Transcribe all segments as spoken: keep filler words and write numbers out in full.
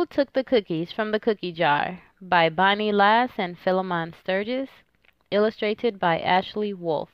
Who Took the Cookies from the Cookie Jar? By Bonnie Lass and Philemon Sturgis. Illustrated by Ashley Wolf.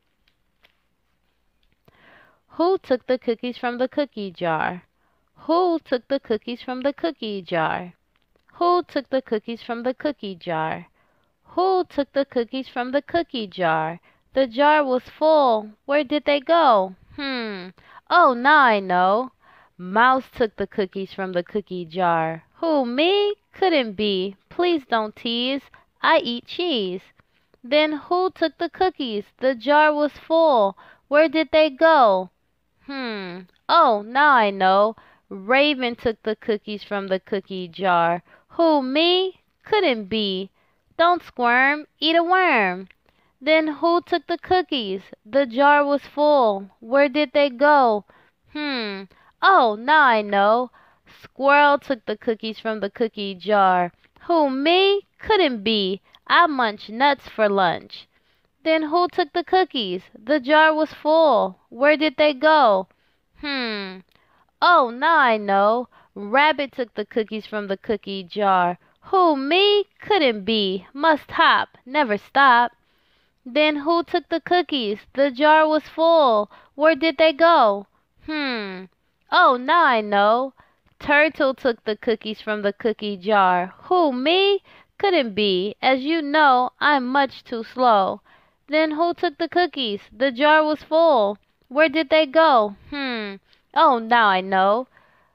Who took the cookies from the cookie jar? Who took the cookies from the cookie jar? Who took the cookies from the cookie jar? Who took the cookies from the cookie jar? The jar was full. Where did they go? Hmm. Oh, now I know. Mouse took the cookies from the cookie jar. Who, me? Couldn't be. Please don't tease. I eat cheese. Then who took the cookies? The jar was full. Where did they go? Hmm. Oh, now I know. Raven took the cookies from the cookie jar. Who, me? Couldn't be. Don't squirm. Eat a worm. Then who took the cookies? The jar was full. Where did they go? Hmm. Oh, now I know. Squirrel took the cookies from the cookie jar. Who, me? Couldn't be. I munch nuts for lunch. Then who took the cookies? The jar was full. Where did they go? Hmm. Oh, now I know. Rabbit took the cookies from the cookie jar. Who, me? Couldn't be. Must hop, never stop. Then who took the cookies? The jar was full. Where did they go? Hmm. Oh, now I know. Turtle took the cookies from the cookie jar. Who, me? Couldn't be. As you know, I'm much too slow. Then who took the cookies? The jar was full. Where did they go? Hmm. Oh, now I know.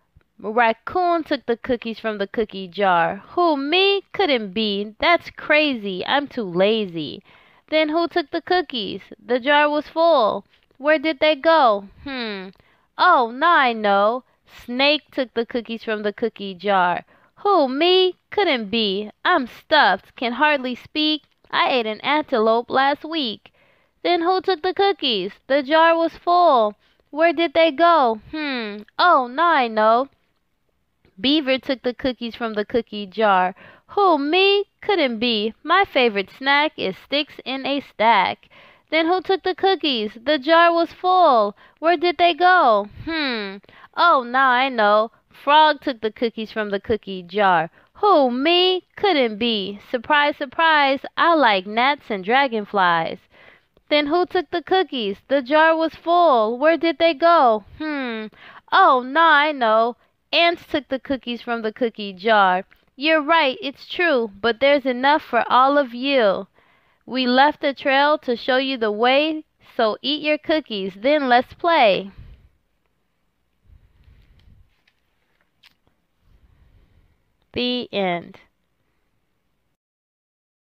Raccoon took the cookies from the cookie jar. Who, me? Couldn't be. That's crazy. I'm too lazy. Then who took the cookies? The jar was full. Where did they go? Hmm. Oh, now I know. Snake took the cookies from the cookie jar. Who, me? Couldn't be. I'm stuffed, can hardly speak. I ate an antelope last week. Then who took the cookies? The jar was full. Where did they go? Hmm. Oh, now I know. Beaver took the cookies from the cookie jar. Who, me? Couldn't be. My favorite snack is sticks in a stack. Then who took the cookies? The jar was full. Where did they go? Hmm. Oh, now I know. Frog took the cookies from the cookie jar. Who, me? Couldn't be. Surprise, surprise, I like gnats and dragonflies. Then who took the cookies? The jar was full. Where did they go? Hmm. Oh, now I know. Ants took the cookies from the cookie jar. You're right, it's true, but there's enough for all of you. We left a trail to show you the way, so eat your cookies, then let's play. The end.